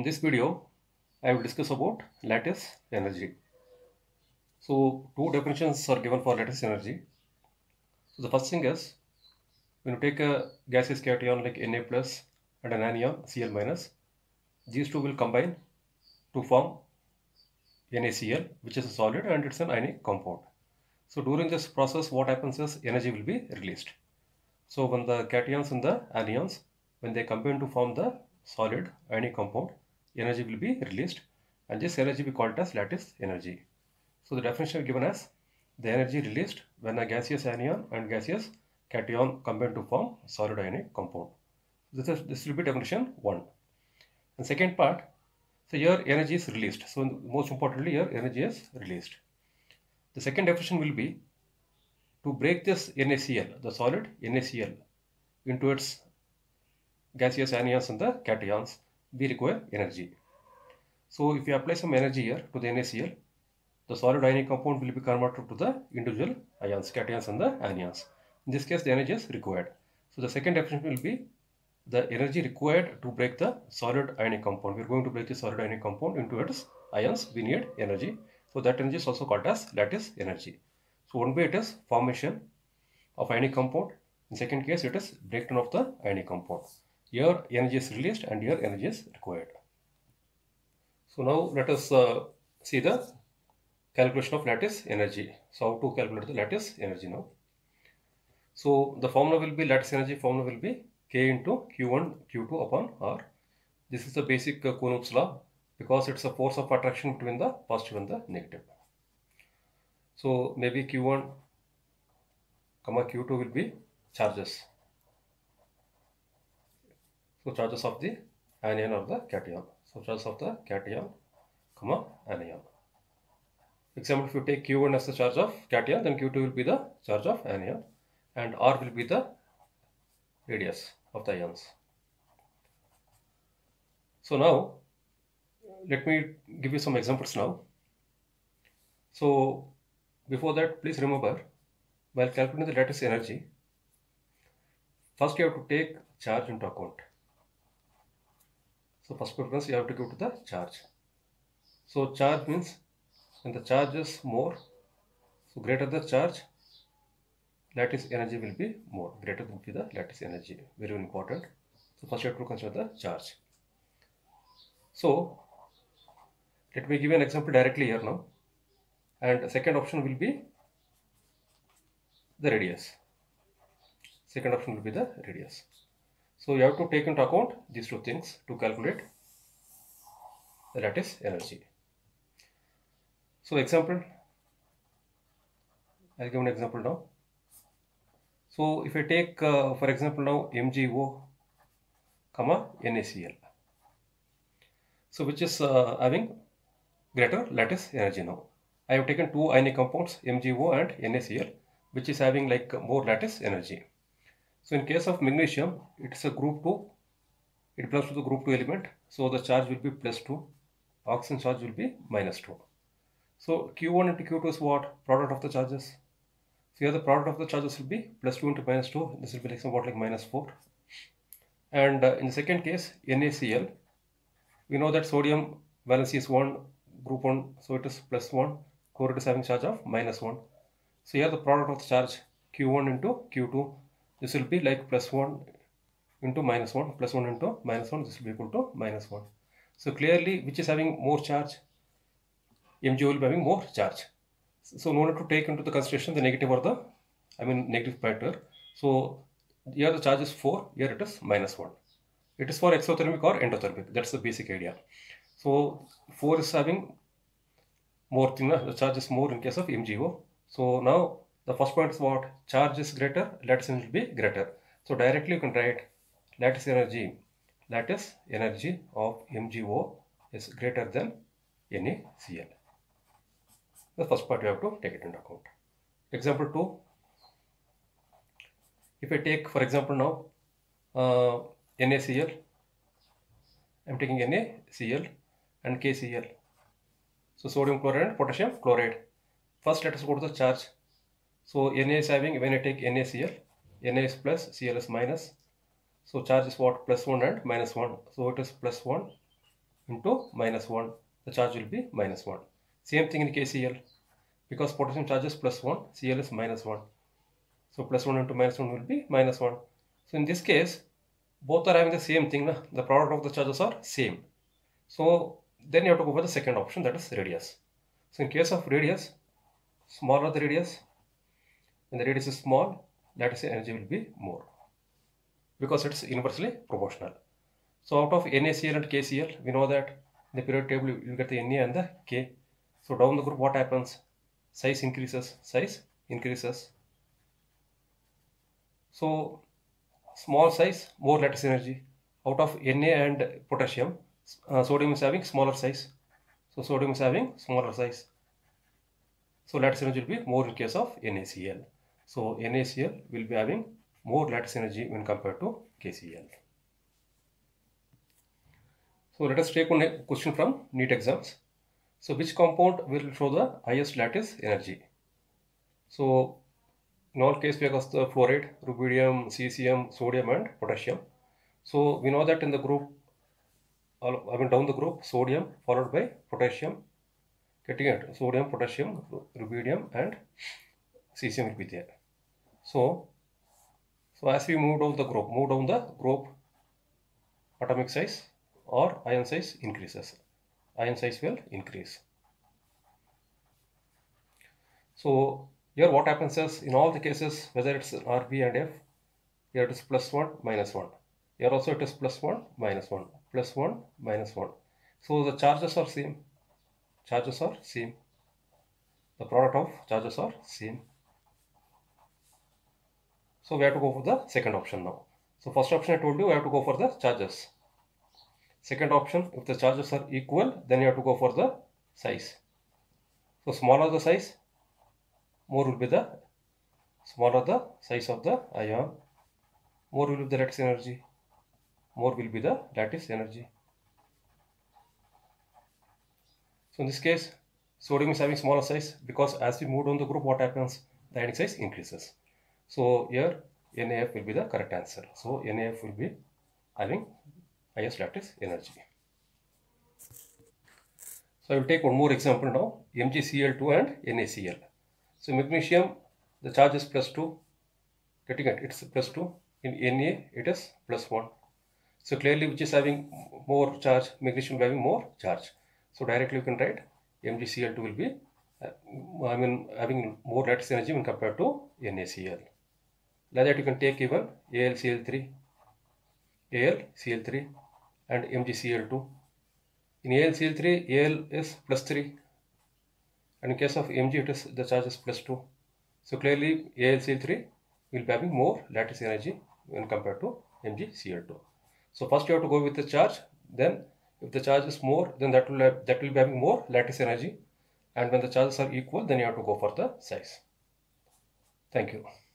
this video, I will discuss about lattice energy. So, two definitions are given for lattice energy. So, the first thing is, when you take a gaseous cation like Na plus and an anion Cl minus, these two will combine to form NaCl, which is a solid and it's an ionic compound. So, during this process, what happens is energy will be released. So, when the cations and the anions, when they combine to form the solid ionic compound, energy will be released, and this energy we call it as lattice energy. So the definition given as the energy released when a gaseous anion and gaseous cation combine to form solid ionic compound. This will be definition 1. And second part, so here energy is released. So most importantly, here energy is released. The second definition will be to break this NaCl, the solid NaCl, into its gaseous anions and the cations, we require energy. So if you apply some energy here to the NaCl, the solid ionic compound will be converted to the individual ions, cations and the anions. In this case, the energy is required. So the second definition will be the energy required to break the solid ionic compound. We are going to break the solid ionic compound into its ions. We need energy. So that energy is also called as lattice energy. So one way it is formation of ionic compound. In second case, it is breakdown of the ionic compound. Here energy is released and here energy is required. So now let us see the calculation of lattice energy. So how to calculate the lattice energy now? So the formula will be, lattice energy formula will be K into Q1 Q2 upon R. This is the basic Coulomb's law because it's a force of attraction between the positive and the negative. So maybe Q1 comma Q2 will be charges. So charges of the anion or the cation. So charges of the cation comma anion. Example, if you take Q1 as the charge of cation, then Q2 will be the charge of anion and R will be the radius of the ions. So now, let me give you some examples now. So before that, please remember, while calculating the lattice energy, first you have to take charge into account. So first preference you have to give to the charge. So charge means when the charge is more, so greater the charge, lattice energy will be more. Greater will be the lattice energy. Very important. So first you have to consider the charge. So let me give you an example directly here now. And the second option will be the radius. Second option will be the radius. So you have to take into account these two things to calculate the lattice energy. So example, I'll give an example now. So if I take for example now MgO comma NaCl. So which is having greater lattice energy now. I have taken two ionic compounds MgO and NaCl, which is having like more lattice energy. So in case of magnesium, it's a group 2. It belongs to the group 2 element. So the charge will be +2. Oxygen charge will be -2. So Q1 into Q2 is what? Product of the charges. So here the product of the charges will be +2 into -2. This will be like somewhat like -4. And in the second case, NaCl, we know that sodium valency is 1, group 1, so it is +1. Chloride is having charge of -1. So here the product of the charge Q1 into Q2, this will be like +1 into -1, +1 into -1, this will be equal to -1. So clearly, which is having more charge? MgO will be having more charge. So no need to take into the consideration the negative or the, negative factor. So here the charge is 4, here it is -1. It is for exothermic or endothermic. That's the basic idea. So 4 is having more thing, the charge is more in case of MgO. So now the first point is what? Charge is greater, lattice energy will be greater. So directly you can write lattice energy of MgO is greater than NaCl. The first part you have to take it into account. Example 2. If I take for example now NaCl, I am taking NaCl and KCl. So sodium chloride and potassium chloride. First let us go to the charge. So Na is having, when I take NaCl, Na is plus, Cl is minus. So charge is what? +1 and -1. So it is +1 into minus 1, the charge will be minus 1. Same thing in KCl. Because potassium charge is plus 1, Cl is minus 1. So plus 1 into minus 1 will be minus 1. So in this case, both are having the same thing. The product of the charges are same. So then you have to go for the second option, that is radius. So in case of radius, smaller the radius, when the radius is small, lattice energy will be more because it's inversely proportional. So out of NaCl and KCl, we know that in the periodic table you get the Na and the K. So down the group, what happens? Size increases. So small size, more lattice energy. Out of Na and potassium, sodium is having smaller size. So sodium is having smaller size. So lattice energy will be more in case of NaCl. So NaCl will be having more lattice energy when compared to KCl. So let us take one question from NEET exams. So which compound will show the highest lattice energy? So in all cases we have the fluoride, rubidium, cesium, sodium and potassium. So we know that in the group, down the group, sodium followed by potassium, getting it, sodium, potassium, rubidium and cesium will be there. So as we move down the group, atomic size or ion size increases. Ion size will increase. So here what happens is, in all the cases, whether it's RB and F, here it is plus 1, minus 1. Here also it is plus 1, minus 1, plus 1, minus 1. So the charges are same. The product of charges are same. So we have to go for the second option now. So first option I told you, we have to go for the charges. Second option, if the charges are equal, then you have to go for the size. So smaller the size, smaller the size of the ion, more will be the lattice energy. So in this case, sodium is having smaller size because as we move down the group, what happens? The ionic size increases. So here NaF will be the correct answer. So NaF will be having highest lattice energy. So I will take one more example now, MgCl2 and NaCl. So magnesium, the charge is plus 2, getting it, it's plus 2. In Na, it is plus 1. So clearly which is having more charge, magnesium having more charge. So directly you can write MgCl2 will be, having more lattice energy when compared to NaCl. Like that you can take even AlCl3 and MgCl2. In AlCl3, Al is plus 3 and in case of Mg it is the charge is plus 2. So clearly AlCl3 will be having more lattice energy when compared to MgCl2. So first you have to go with the charge, then if the charge is more, then that will be having more lattice energy, and when the charges are equal, then you have to go for the size. Thank you.